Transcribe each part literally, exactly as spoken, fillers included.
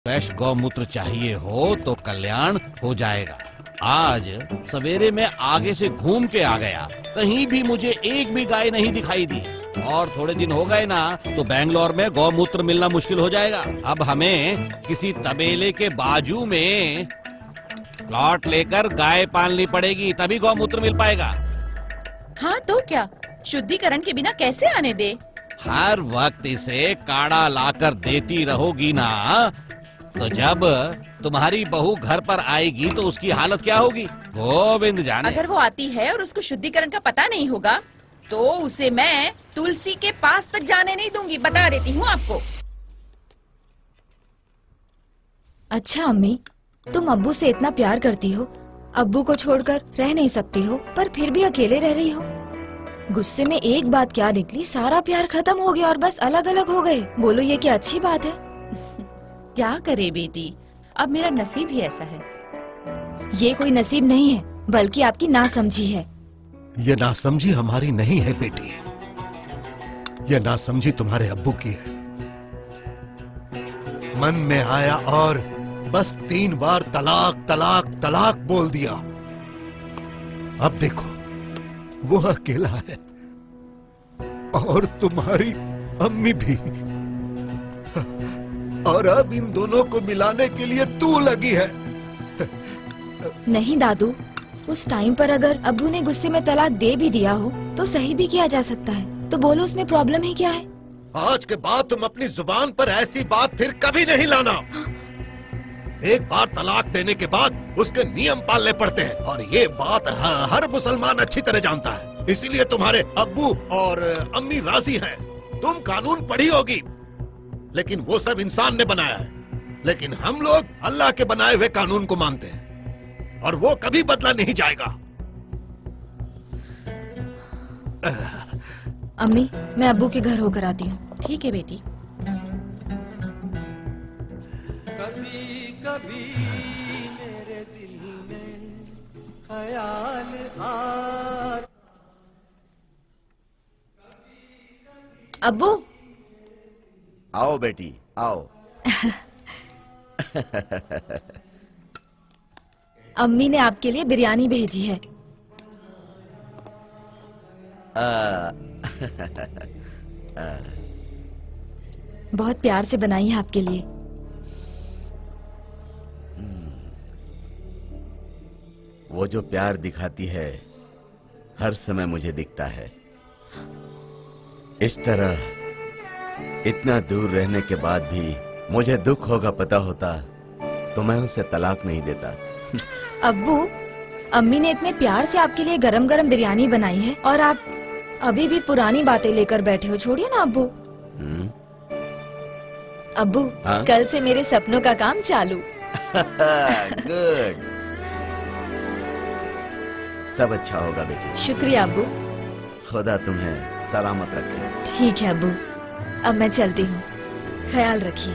Fresh गौमूत्र चाहिए हो तो कल्याण हो जाएगा। आज सवेरे में आगे से घूम के आ गया, कहीं भी मुझे एक भी गाय नहीं दिखाई दी। और थोड़े दिन हो गए ना तो बैंगलोर में गौमूत्र मिलना मुश्किल हो जाएगा। अब हमें किसी तबेले के बाजू में प्लॉट लेकर गाय पालनी पड़ेगी, तभी गौमूत्र मिल पाएगा। हाँ तो क्या, शुद्धिकरण के बिना कैसे आने दे? हर वक्त इसे काढ़ा लाकर देती रहोगी ना, तो जब तुम्हारी बहू घर पर आएगी तो उसकी हालत क्या होगी गोविंद जाने। अगर वो आती है और उसको शुद्धिकरण का पता नहीं होगा तो उसे मैं तुलसी के पास तक जाने नहीं दूंगी, बता देती हूँ आपको। अच्छा अम्मी, तुम अब्बू से इतना प्यार करती हो, अब्बू को छोड़कर रह नहीं सकती हो, पर फिर भी अकेले रह रही हो। गुस्से में एक बात क्या निकली, सारा प्यार खत्म हो गया और बस अलग अलग हो गए। बोलो ये क्या अच्छी बात है? क्या करे बेटी, अब मेरा नसीब ही ऐसा है। ये कोई नसीब नहीं है, बल्कि आपकी नासमझी है। ये नासमझी हमारी नहीं है बेटी, ये नासमझी तुम्हारे अब्बू की है। मन में आया और बस तीन बार तलाक तलाक तलाक बोल दिया। अब देखो वो अकेला है और तुम्हारी अम्मी भी, और अब इन दोनों को मिलाने के लिए तू लगी है। नहीं दादू, उस टाइम पर अगर अब्बू ने गुस्से में तलाक दे भी दिया हो तो सही भी किया जा सकता है, तो बोलो उसमें प्रॉब्लम ही क्या है? आज के बाद तुम अपनी जुबान पर ऐसी बात फिर कभी नहीं लाना। एक बार तलाक देने के बाद उसके नियम पालने पड़ते हैं और ये बात हर मुसलमान अच्छी तरह जानता है। इसीलिए तुम्हारे अब्बू और अम्मी राजी हैं। तुम कानून पढ़ी होगी, लेकिन वो सब इंसान ने बनाया है, लेकिन हम लोग अल्लाह के बनाए हुए कानून को मानते हैं और वो कभी बदला नहीं जाएगा। अम्मी, मैं अब्बू के घर होकर आती हूँ। ठीक है बेटी। कभी कभी मेरे दिल में ख्याल आ। अब्बू, आओ बेटी आओ। अम्मी ने आपके लिए बिरयानी भेजी है। आ, आ, बहुत प्यार से बनाई है आपके लिए। वो जो प्यार दिखाती है हर समय मुझे दिखता है। इस तरह इतना दूर रहने के बाद भी मुझे दुख होगा, पता होता तो मैं उसे तलाक नहीं देता। अब्बू, अम्मी ने इतने प्यार से आपके लिए गरम गरम बिरयानी बनाई है और आप अभी भी पुरानी बातें लेकर बैठे हो। छोड़िए ना अब्बू। हम्म? अब्बू, हाँ? कल से मेरे सपनों का काम चालू। गुड, सब अच्छा होगा बेटी। शुक्रिया अब्बू। खुदा तुम्हें सलामत रखे। ठीक है अब्बू, अब मैं चलती हूँ, ख्याल रखिए।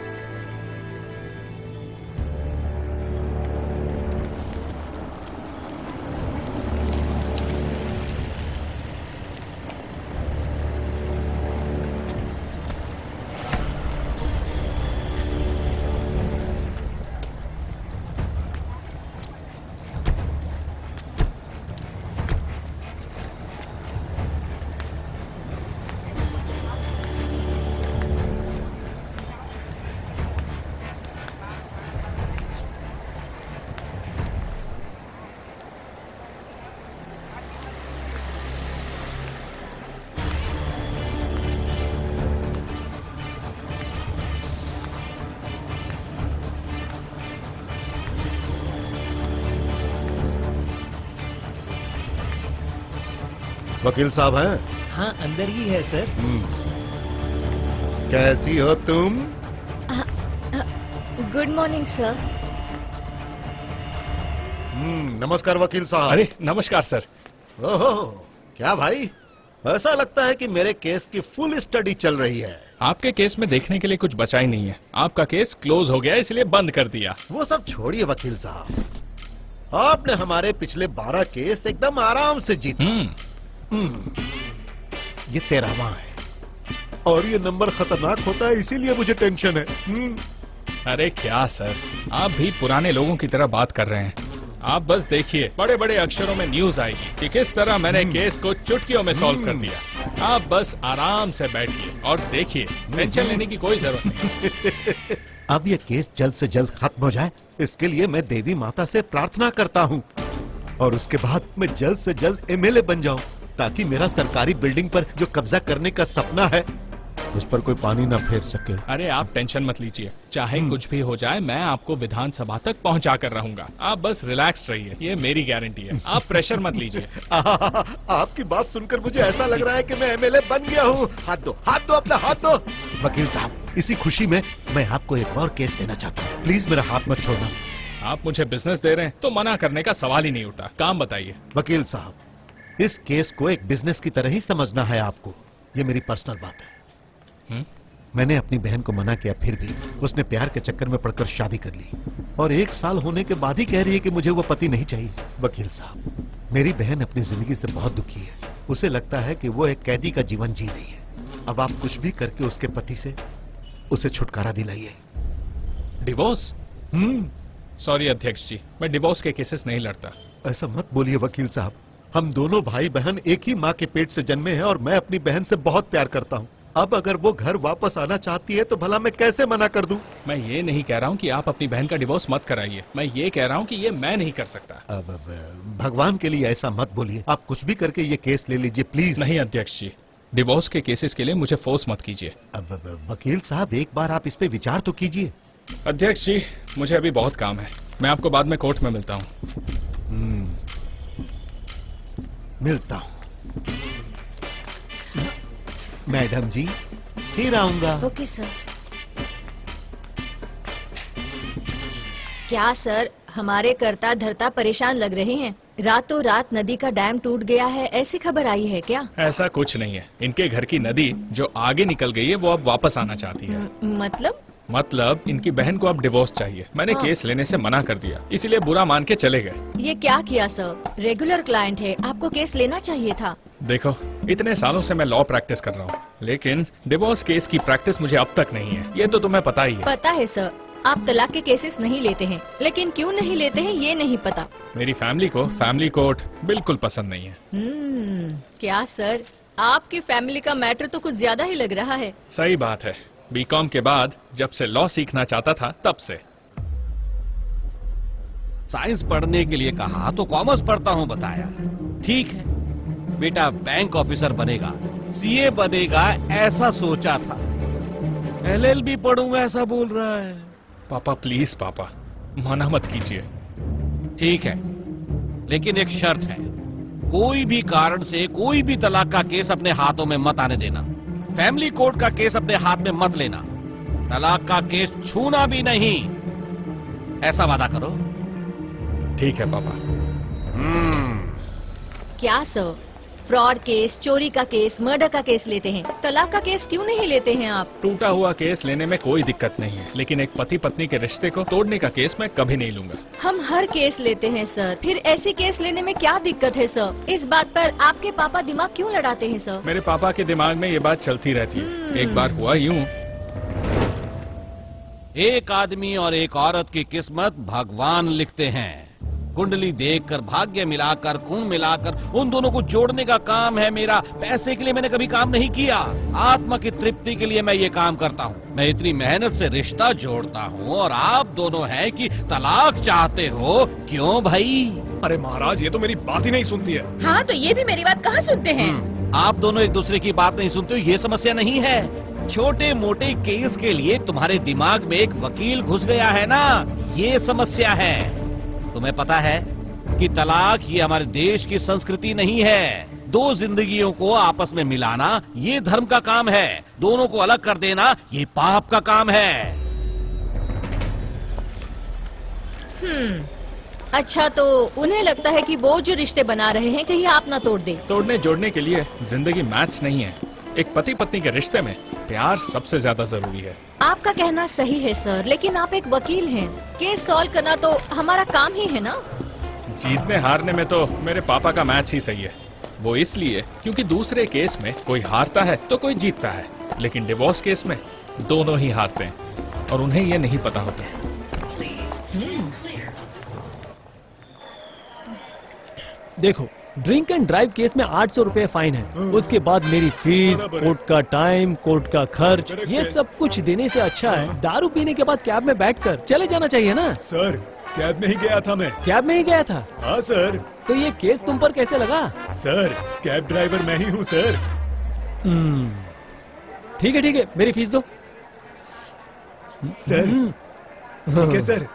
वकील साहब हैं? हाँ, अंदर ही है सर। कैसी हो तुम? Good morning sir. हम्म, नमस्कार वकील साहब। अरे नमस्कार सर। ओहो, क्या भाई, ऐसा लगता है कि मेरे केस की फुल स्टडी चल रही है। आपके केस में देखने के लिए कुछ बचा ही नहीं है। आपका केस क्लोज हो गया, इसलिए बंद कर दिया। वो सब छोड़िए वकील साहब, आपने हमारे पिछले बारह केस एकदम आराम से जीते। ये तेरहवां है और ये नंबर खतरनाक होता है, इसीलिए मुझे टेंशन है। अरे क्या सर, आप भी पुराने लोगों की तरह बात कर रहे हैं। आप बस देखिए, बड़े बड़े अक्षरों में न्यूज आएगी कि किस तरह मैंने केस को चुटकियों में सॉल्व कर दिया। आप बस आराम से बैठिए और देखिए, टेंशन लेने की कोई जरूरत नहीं। अब ये केस जल्द से जल्द खत्म हो जाए, इसके लिए मैं देवी माता से प्रार्थना करता हूँ और उसके बाद मैं जल्द से जल्द एमएलए बन जाऊं, ताकि मेरा सरकारी बिल्डिंग पर जो कब्जा करने का सपना है उस पर कोई पानी ना फेर सके। अरे आप टेंशन मत लीजिए, चाहे कुछ भी हो जाए मैं आपको विधानसभा तक पहुंचा कर रहूंगा। आप बस रिलैक्स रहिए, ये मेरी गारंटी है। आप प्रेशर मत लीजिए। आपकी बात सुनकर मुझे ऐसा लग रहा है कि मैं एमएलए बन गया हूँ। हाथ दो, हाथ दो, अपना हाथ दो। वकील साहब, इसी खुशी में मैं आपको एक और केस देना चाहता हूँ, प्लीज मेरा हाथ मत छोड़ना। आप मुझे बिजनेस दे रहे हैं तो मना करने का सवाल ही नहीं उठता। काम बताइए। वकील साहब, इस केस को एक बिजनेस की तरह ही समझना है आपको। ये मेरी पर्सनल बात है। हुँ? मैंने अपनी बहन को मना किया, फिर भी उसने प्यार के चक्कर में पड़कर शादी कर ली और एक साल होने के बाद ही कह रही है कि मुझे वो पति नहीं चाहिए। वकील साहब, मेरी बहन अपनी जिंदगी से बहुत दुखी है। उसे लगता है कि वो एक कैदी का जीवन जी रही है। अब आप कुछ भी करके उसके पति से उसे छुटकारा दिलाइए। डिवोर्स? हम्म सॉरी अध्यक्ष जी, मैं डिवोर्स के केसेस नहीं लड़ता। ऐसा मत बोलिए वकील साहब, हम दोनों भाई बहन एक ही माँ के पेट से जन्मे हैं और मैं अपनी बहन से बहुत प्यार करता हूँ। अब अगर वो घर वापस आना चाहती है तो भला मैं कैसे मना कर दूं? मैं ये नहीं कह रहा हूँ कि आप अपनी बहन का डिवोर्स मत कराइए, मैं ये कह रहा हूँ कि ये मैं नहीं कर सकता। अब, अब भगवान के लिए ऐसा मत बोलिए, आप कुछ भी करके ये केस ले लीजिए प्लीज। नहीं अध्यक्ष जी, डिवोर्स के केसेस के लिए मुझे फोर्स मत कीजिए। अब, अब वकील साहब, एक बार आप इस पे विचार तो कीजिए। अध्यक्ष जी, मुझे अभी बहुत काम है, मैं आपको बाद में कोर्ट में मिलता हूँ। मिलता हूँ। मैडम जी, फिर आऊंगा। Okay sir. क्या सर, हमारे करता धरता परेशान लग रहे हैं। रातों रात नदी का डैम टूट गया है, ऐसी खबर आई है क्या? ऐसा कुछ नहीं है, इनके घर की नदी जो आगे निकल गई है वो अब वापस आना चाहती है। म- मतलब मतलब इनकी बहन को अब डिवोर्स चाहिए। मैंने हाँ। केस लेने से मना कर दिया, इसीलिए बुरा मान के चले गए। ये क्या किया सर? रेगुलर क्लाइंट है, आपको केस लेना चाहिए था। देखो, इतने सालों से मैं लॉ प्रैक्टिस कर रहा हूँ, लेकिन डिवोर्स केस की प्रैक्टिस मुझे अब तक नहीं है। ये तो तुम्हें पता ही है। पता है सर, आप तलाक के केसेस नहीं लेते हैं, लेकिन क्यों नहीं लेते हैं ये नहीं पता। मेरी फैमिली को फैमिली कोर्ट बिल्कुल पसंद नहीं है। हम्म, क्या सर, आपकी फैमिली का मैटर तो कुछ ज्यादा ही लग रहा है। सही बात है, बीकॉम के बाद जब से लॉ सीखना चाहता था तब से। साइंस पढ़ने के लिए कहा तो कॉमर्स पढ़ता हूँ बताया। ठीक है, बेटा बैंक ऑफिसर बनेगा, सीए बनेगा, ऐसा सोचा था। एलएलबी पढ़ूंगा ऐसा बोल रहा है। पापा प्लीज पापा, मना मत कीजिए। ठीक है, लेकिन एक शर्त है, कोई भी कारण से कोई भी तलाक का केस अपने हाथों में मत आने देना। फैमिली कोर्ट का केस अपने हाथ में मत लेना। तलाक का केस छूना भी नहीं, ऐसा वादा करो। ठीक है पापा। हम्म क्या सर, फ्रॉड केस, चोरी का केस, मर्डर का केस लेते हैं, तलाक का केस क्यों नहीं लेते हैं आप? टूटा हुआ केस लेने में कोई दिक्कत नहीं है, लेकिन एक पति पत्नी के रिश्ते को तोड़ने का केस मैं कभी नहीं लूंगा। हम हर केस लेते हैं सर, फिर ऐसी केस लेने में क्या दिक्कत है सर? इस बात पर आपके पापा दिमाग क्यों लड़ाते हैं सर? मेरे पापा के दिमाग में ये बात चलती रहती है। एक बार हुआ यूं, एक आदमी और एक औरत की किस्मत भगवान लिखते हैं। कुंडली देखकर, भाग्य मिलाकर, खून मिलाकर उन दोनों को जोड़ने का काम है मेरा। पैसे के लिए मैंने कभी काम नहीं किया, आत्मा की तृप्ति के लिए मैं ये काम करता हूँ। मैं इतनी मेहनत से रिश्ता जोड़ता हूँ और आप दोनों हैं कि तलाक चाहते हो। क्यों भाई? अरे महाराज, ये तो मेरी बात ही नहीं सुनती है। हाँ, तो ये भी मेरी बात कहाँ सुनते हैं? आप दोनों एक दूसरे की बात नहीं सुनते हो, ये समस्या नहीं है। छोटे मोटे केस के लिए तुम्हारे दिमाग में एक वकील घुस गया है ना, ये समस्या है। तुम्हें पता है कि तलाक ये हमारे देश की संस्कृति नहीं है। दो जिंदगियों को आपस में मिलाना ये धर्म का काम है, दोनों को अलग कर देना ये पाप का काम है। हम्म, अच्छा, तो उन्हें लगता है कि वो जो रिश्ते बना रहे हैं कहीं आप ना तोड़ दे। तोड़ने जोड़ने के लिए जिंदगी मैच नहीं है। एक पति पत्नी के रिश्ते में प्यार सबसे ज्यादा जरूरी है। आपका कहना सही है सर, लेकिन आप एक वकील हैं, केस सॉल्व करना तो हमारा काम ही है ना। जीतने हारने में तो मेरे पापा का मैच ही सही है। वो इसलिए क्योंकि दूसरे केस में कोई हारता है तो कोई जीतता है, लेकिन डिवोर्स केस में दोनों ही हारते हैं। और उन्हें ये नहीं पता होता। देखो, ड्रिंक एंड ड्राइव केस में आठ सौ रुपए फाइन है। उसके बाद मेरी फीस, कोर्ट का टाइम, कोर्ट का खर्च, ये सब कुछ देने से अच्छा है दारू पीने के बाद कैब में बैठकर चले जाना चाहिए ना। सर, कैब में ही गया था मैं। कैब में ही गया था? हाँ सर। तो ये केस तुम पर कैसे लगा? सर, कैब ड्राइवर मैं ही हूँ सर। हम्म, ठीक है ठीक है, मेरी फीस दो। सर, ठीक है सर।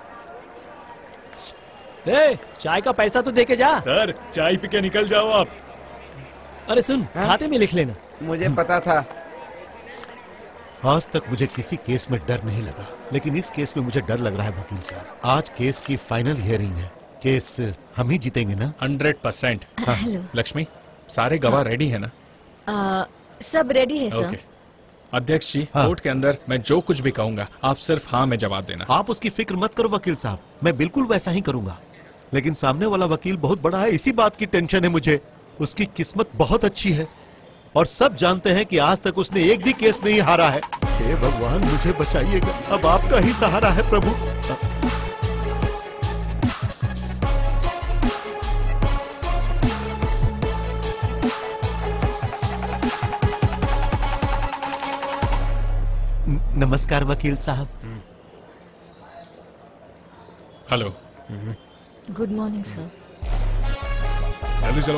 ए, चाय का पैसा तो दे के जा। सर, चाय पी के निकल जाओ आप। अरे सुन, खाते में लिख लेना। मुझे पता था। आज तक मुझे किसी केस में डर नहीं लगा, लेकिन इस केस में मुझे डर लग रहा है वकील साहब। आज केस की फाइनल हियरिंग है। केस हम ही जीतेंगे ना? Hundred percent. हेलो। लक्ष्मी, सारे गवाह रेडी है ना? आ, सब रेडी है सर। ओके। अध्यक्ष जी, हाँ। कोर्ट के अंदर मैं जो कुछ भी कहूंगा आप सिर्फ हाँ में जवाब देना। आप उसकी फिक्र मत करो वकील साहब, मैं बिल्कुल वैसा ही करूंगा। लेकिन सामने वाला वकील बहुत बड़ा है, इसी बात की टेंशन है मुझे। उसकी किस्मत बहुत अच्छी है और सब जानते हैं कि आज तक उसने एक भी केस नहीं हारा है। हे भगवान, मुझे बचाइएगा, अब आपका ही सहारा है प्रभु। नमस्कार वकील साहब। हेलो। Good morning sir. जल्दी चलो।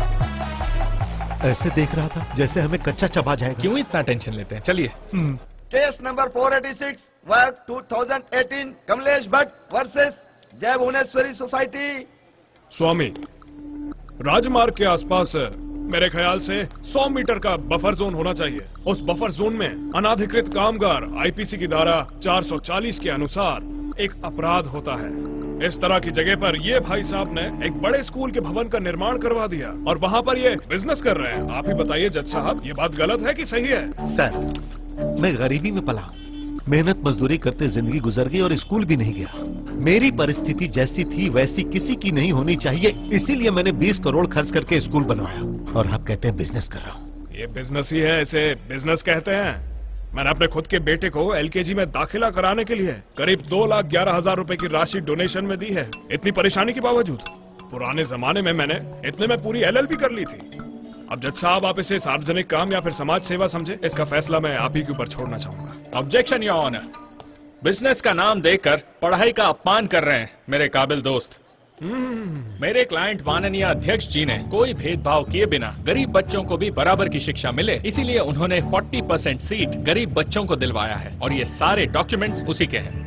ऐसे देख रहा था जैसे हमें कच्चा चबा जाएगा। क्यों इतना टेंशन लेते हैं? चलिए। Case number four eighty six work two thousand eighteen Kamlesh Bhatt versus Jai Bhuvaneshwari society. स्वामी, राजमार्ग के आसपास मेरे ख्याल से सौ मीटर का बफर जोन होना चाहिए। उस बफर जोन में अनाधिकृत कामगार आईपीसी की धारा चार सौ चालीस के अनुसार एक अपराध होता है। इस तरह की जगह पर ये भाई साहब ने एक बड़े स्कूल के भवन का निर्माण करवा दिया और वहाँ पर ये बिजनेस कर रहे हैं। आप ही बताइए जज साहब, ये बात गलत है कि सही है? सर, मैं गरीबी में पला, मेहनत मजदूरी करते जिंदगी गुजर गई और स्कूल भी नहीं गया। मेरी परिस्थिति जैसी थी वैसी किसी की नहीं होनी चाहिए, इसीलिए मैंने बीस करोड़ खर्च करके स्कूल बनवाया। और आप कहते हैं बिजनेस कर रहा हूँ। ये बिजनेस ही है, इसे बिजनेस कहते हैं। मैंने अपने खुद के बेटे को एलकेजी में दाखिला कराने के लिए करीब दो लाख ग्यारह हजार रुपए की राशि डोनेशन में दी है। इतनी परेशानी के बावजूद पुराने जमाने में मैंने इतने में पूरी एलएलबी कर ली थी। अब जज साहब, आप इसे सार्वजनिक काम या फिर समाज सेवा समझे, इसका फैसला मैं आप ही के ऊपर छोड़ना चाहूंगा। Objection your honour. बिजनेस का नाम देकर पढ़ाई का अपमान कर रहे हैं मेरे काबिल दोस्त। मेरे क्लाइंट माननीय अध्यक्ष जी ने कोई भेदभाव किए बिना गरीब बच्चों को भी बराबर की शिक्षा मिले, इसीलिए उन्होंने चालीस परसेंट सीट गरीब बच्चों को दिलवाया है और ये सारे डॉक्यूमेंट्स उसी के हैं।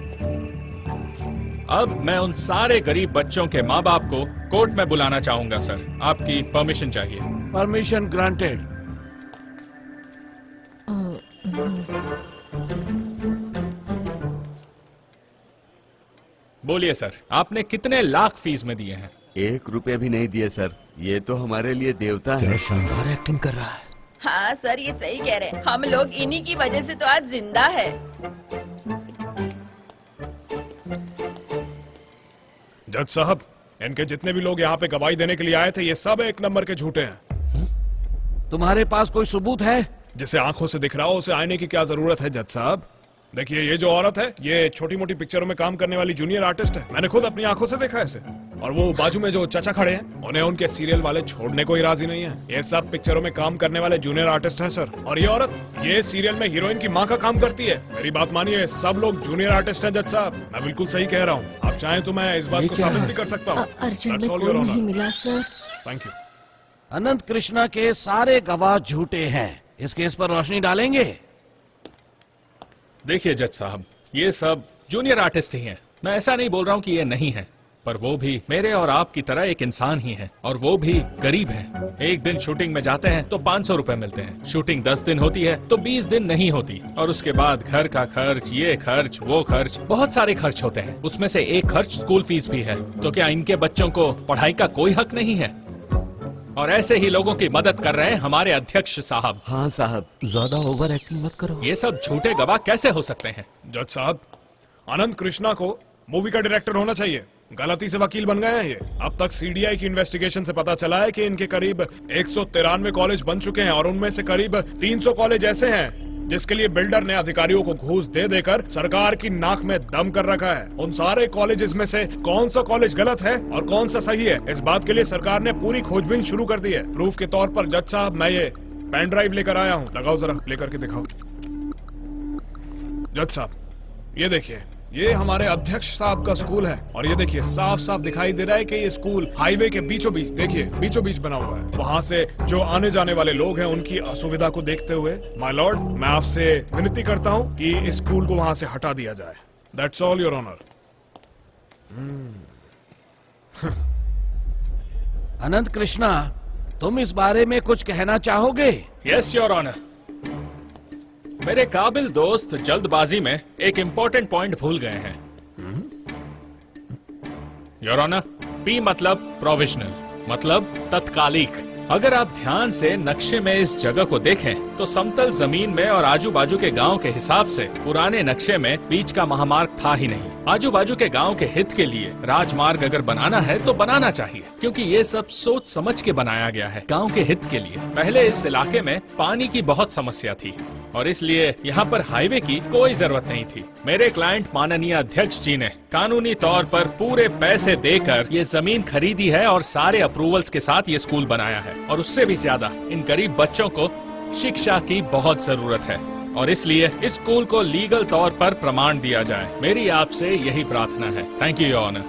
अब मैं उन सारे गरीब बच्चों के माँ बाप को कोर्ट में बुलाना चाहूंगा सर। आपकी परमिशन चाहिए। Permission granted. बोलिए सर, आपने कितने लाख फीस में दिए हैं? एक रुपए भी नहीं दिए सर। ये तो हमारे लिए देवता है। क्या शानदार एक्टिंग कर रहा है। हाँ सर, ये सही कह रहे हैं। हम लोग इन्हीं की वजह से तो आज जिंदा है। जज साहब, इनके जितने भी लोग यहाँ पे गवाही देने के लिए आए थे, ये सब एक नंबर के झूठे हैं। तुम्हारे पास कोई सबूत है? जिसे आंखों से दिख रहा हो उसे आईने की क्या जरूरत है जज साहब? देखिए, ये जो औरत है, ये छोटी मोटी पिक्चरों में काम करने वाली जूनियर आर्टिस्ट है। मैंने खुद अपनी आंखों से देखा है इसे। और वो बाजू में जो चाचा खड़े हैं, उन्हें उनके सीरियल वाले छोड़ने को ही राजी नहीं है। ये सब पिक्चरों में काम करने वाले जूनियर आर्टिस्ट हैं सर। और ये औरत, ये सीरियल में हीरोइन की माँ का काम करती है। मेरी बात मानिए, सब लोग जूनियर आर्टिस्ट हैं जज साहब। मैं बिल्कुल सही कह रहा हूँ। आप चाहें तो मैं इस बात को साबित भी कर सकता हूँ। अर्जेंट में कोई नहीं मिला sir. Thank you. Anant Krishna के सारे गवाह झूठे हैं। इस केस पर रोशनी डालेंगे? देखिए जज साहब, ये सब जूनियर आर्टिस्ट ही हैं। मैं ऐसा नहीं बोल रहा हूँ कि ये नहीं है, पर वो भी मेरे और आपकी तरह एक इंसान ही है और वो भी गरीब हैं। एक दिन शूटिंग में जाते हैं तो पाँच सौ रुपए मिलते हैं। शूटिंग दस दिन होती है तो बीस दिन नहीं होती। और उसके बाद घर का खर्च, ये खर्च, वो खर्च, बहुत सारे खर्च होते हैं। उसमें से एक खर्च स्कूल फीस भी है। तो क्या इनके बच्चों को पढ़ाई का कोई हक नहीं है? और ऐसे ही लोगों की मदद कर रहे हैं हमारे अध्यक्ष साहब। हाँ साहब, ज्यादा ओवर एक्टिंग मत करो। ये सब झूठे गवाह कैसे हो सकते हैं? जज साहब, अनंत कृष्णा को मूवी का डायरेक्टर होना चाहिए। गलती से वकील बन गए हैं ये। अब तक सीडीआई की इन्वेस्टिगेशन से पता चला है कि इनके करीब एक सौ तिरानवे कॉलेज बन चुके हैं और उनमें से करीब तीन सौ कॉलेज ऐसे हैं जिसके लिए बिल्डर ने अधिकारियों को घूस दे देकर सरकार की नाक में दम कर रखा है। उन सारे कॉलेजेस में से कौन सा कॉलेज गलत है और कौन सा सही है, इस बात के लिए सरकार ने पूरी खोजबीन शुरू कर दी है। प्रूफ के तौर पर जज साहब, मैं ये पेन ड्राइव लेकर आया हूँ। लगाओ जरा, लेकर के दिखाओ। जज साहब, ये देखिए, ये हमारे अध्यक्ष साहब का स्कूल है और ये देखिए साफ साफ दिखाई दे रहा है कि ये स्कूल हाईवे के बीचों बीच, देखिए बीचों बीच बना हुआ है। वहाँ से जो आने जाने वाले लोग हैं उनकी असुविधा को देखते हुए माय लॉर्ड, मैं आपसे विनती करता हूँ कि इस स्कूल को वहाँ से हटा दिया जाए। That's all your honour. Anant Krishna, तुम इस बारे में कुछ कहना चाहोगे? Yes your honour. मेरे काबिल दोस्त जल्दबाजी में एक इम्पोर्टेंट पॉइंट भूल गए हैं। योर ऑनर, पी मतलब प्रोविजनल, मतलब तत्कालिक। अगर आप ध्यान से नक्शे में इस जगह को देखें तो समतल जमीन में और आजू बाजू के गांव के हिसाब से पुराने नक्शे में बीच का महामार्ग था ही नहीं। आजू बाजू के गांव के हित के लिए राजमार्ग अगर बनाना है तो बनाना चाहिए, क्योंकि ये सब सोच समझ के बनाया गया है, गांव के हित के लिए। पहले इस इलाके में पानी की बहुत समस्या थी और इसलिए यहाँ पर हाईवे की कोई जरूरत नहीं थी। मेरे क्लाइंट माननीय अध्यक्ष जी ने कानूनी तौर पर पूरे पैसे देकर ये जमीन खरीदी है और सारे अप्रूवल्स के साथ ये स्कूल बनाया है। और उससे भी ज्यादा इन गरीब बच्चों को शिक्षा की बहुत जरूरत है और इसलिए इस स्कूल को लीगल तौर पर प्रमाण दिया जाए। मेरी आपसे यही प्रार्थना है। Thank you your honour.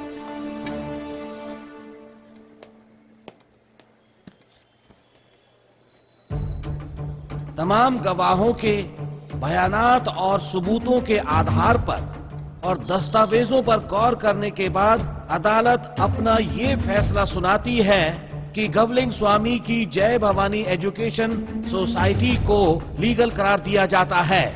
तमाम गवाहों के बयानात और सबूतों के आधार पर और दस्तावेजों पर गौर करने के बाद अदालत अपना ये फैसला सुनाती है कि गवलिंग स्वामी की जय भवानी एजुकेशन सोसाइटी को लीगल करार दिया जाता है।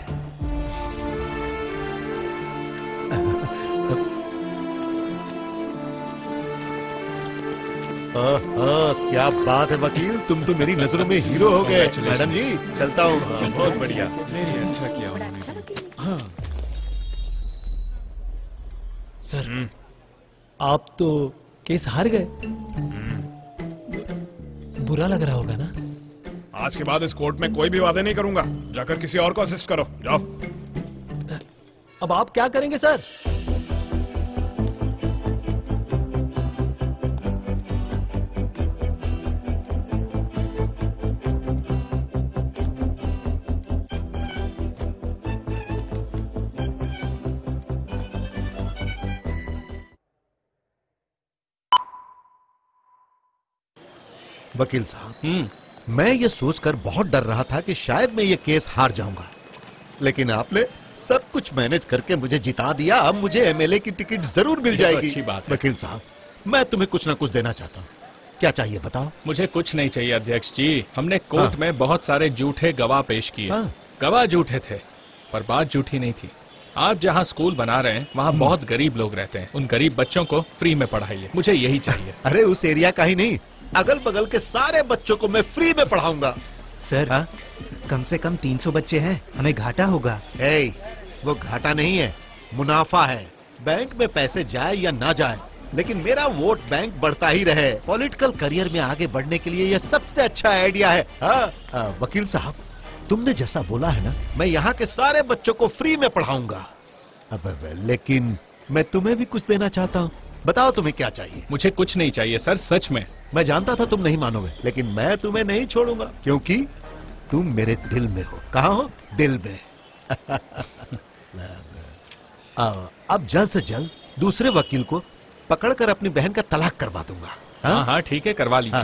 आ, आ, क्या बात है वकील, तुम तो मेरी नजरों में हीरो हो गए। मैडम जी, चलता हूँ। बहुत बढ़िया, अच्छा किया उन्होंने। हाँ। सर, आप तो केस हार गए। बुरा लग रहा होगा ना? आज के बाद इस कोर्ट में कोई भी वादे नहीं करूंगा। जाकर किसी और को असिस्ट करो, जाओ। अब आप क्या करेंगे सर? वकील साहब, मैं ये सोचकर बहुत डर रहा था कि शायद मैं ये केस हार जाऊंगा, लेकिन आपने सब कुछ मैनेज करके मुझे जिता दिया। अब मुझे एमएलए की टिकट जरूर मिल जाएगी। अच्छी बात है। वकील साहब, मैं तुम्हें कुछ ना कुछ देना चाहता हूँ। क्या चाहिए बताओ? मुझे कुछ नहीं चाहिए अध्यक्ष जी। हमने कोर्ट में बहुत सारे झूठे गवाह पेश किए। हाँ। गवाह झूठे थे पर बात झूठी नहीं थी। आप जहाँ स्कूल बना रहे हैं वहाँ बहुत गरीब लोग रहते हैं। उन गरीब बच्चों को फ्री में पढ़ाइए, मुझे यही चाहिए। अरे उस एरिया का ही नहीं, अगल बगल के सारे बच्चों को मैं फ्री में पढ़ाऊंगा। सर, हा? कम से कम तीन सौ बच्चे हैं, हमें घाटा होगा। ए, वो घाटा नहीं है, मुनाफा है। बैंक में पैसे जाए या ना जाए, लेकिन मेरा वोट बैंक बढ़ता ही रहे। पॉलिटिकल करियर में आगे बढ़ने के लिए यह सबसे अच्छा आइडिया है। हाँ, आ, वकील साहब, तुमने जैसा बोला है ना, मैं यहाँ के सारे बच्चों को फ्री में पढ़ाऊंगा। अब लेकिन मैं तुम्हें भी कुछ देना चाहता हूँ। बताओ तुम्हें क्या चाहिए? मुझे कुछ नहीं चाहिए सर, सच में। मैं जानता था तुम नहीं मानोगे, लेकिन मैं तुम्हें नहीं छोड़ूंगा, क्योंकि तुम मेरे दिल में हो। कहाँ हो? दिल में। अब जल्द से जल्द दूसरे वकील को पकड़कर अपनी बहन का तलाक करवा दूंगा। हाँ हाँ ठीक है, करवा लीजिए।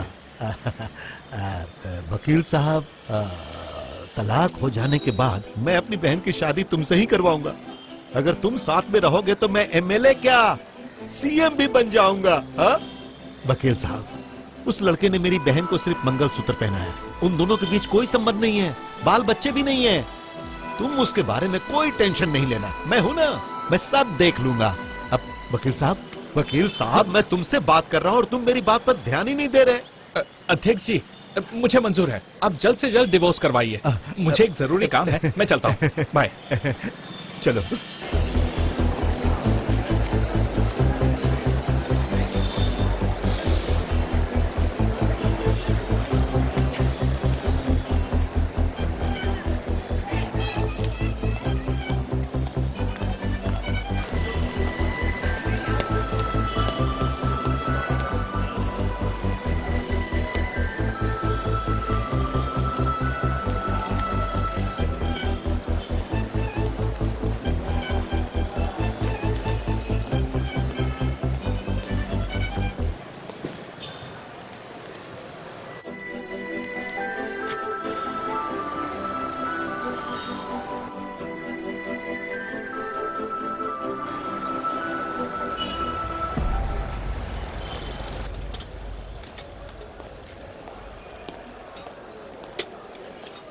वकील साहब, तलाक हो जाने के बाद मैं अपनी बहन की शादी तुमसे ही करवाऊंगा। अगर तुम साथ में रहोगे तो मैं एमएलए क्या, सीएम भी बन जाऊंगा। हा? वकील साहब, उस लड़के ने मेरी बहन को सिर्फ मंगलसूत्र पहना है। उन दोनों के बीच कोई संबंध नहीं है, बाल बच्चे भी नहीं है। तुम उसके बारे में कोई टेंशन नहीं लेना, मैं हूं ना, मैं सब देख लूंगा। अब वकील साहब, वकील साहब, मैं तुमसे बात कर रहा हूं और तुम मेरी बात पर ध्यान ही नहीं दे रहे। अध्यक्ष जी, मुझे मंजूर है, आप जल्द से जल्द डिवोर्स करवाइए। मुझे एक जरूरी काम है, मैं चलता हूँ। बाय। चलो।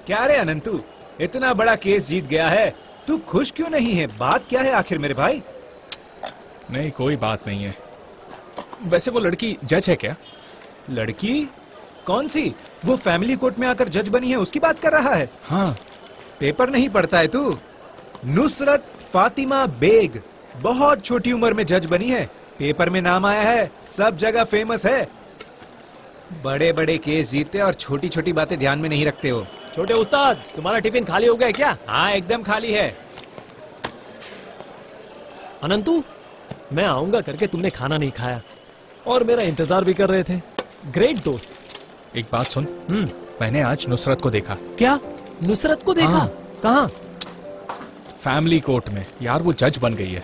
क्या रे अनंतु, इतना बड़ा केस जीत गया है, तू खुश क्यों नहीं है? बात क्या है आखिर मेरे भाई? नहीं, कोई बात नहीं है। वैसे वो लड़की जज है क्या? लड़की? कौन सी? वो फैमिली कोर्ट में आकर जज बनी है, उसकी बात कर रहा है? हाँ। पेपर नहीं पढ़ता है तू? नुसरत फातिमा बेग बहुत छोटी उम्र में जज बनी है, पेपर में नाम आया है, सब जगह फेमस है। बड़े बड़े केस जीतते और छोटी छोटी बातें ध्यान में नहीं रखते हो। छोटे उस्ताद, तुम्हारा टिफिन खाली हो गया क्या? हाँ, एकदम खाली है। अनंतु, मैं आऊंगा करके तुमने खाना नहीं खाया और मेरा इंतजार भी कर रहे थे। ग्रेट दोस्त। एक बात सुन, हम्म मैंने आज नुसरत को देखा। क्या? नुसरत को देखा? हाँ। कहाँ? फैमिली कोर्ट में। यार वो जज बन गई है।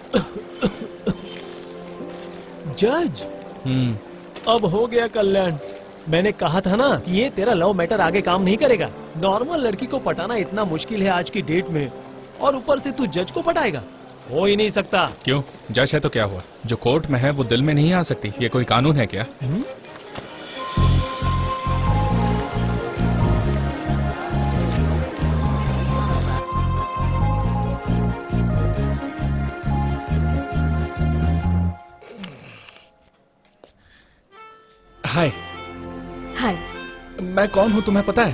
जज? हम्म अब हो गया कल्याण। मैंने कहा था ना कि ये तेरा लव मैटर आगे काम नहीं करेगा। नॉर्मल लड़की को पटाना इतना मुश्किल है आज की डेट में, और ऊपर से तू जज को पटाएगा? हो ही नहीं सकता। क्यों? जज है तो क्या हुआ? जो कोर्ट में है वो दिल में नहीं आ सकती। ये कोई कानून है क्या? हुँ? हाय। हाय। मैं कौन हूँ तुम्हें पता है?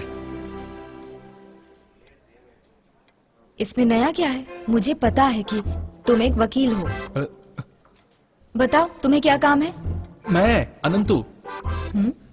इसमें नया क्या है? मुझे पता है कि तुम एक वकील हो। अ... बताओ तुम्हें क्या काम है? मैं अनंतु। हुँ?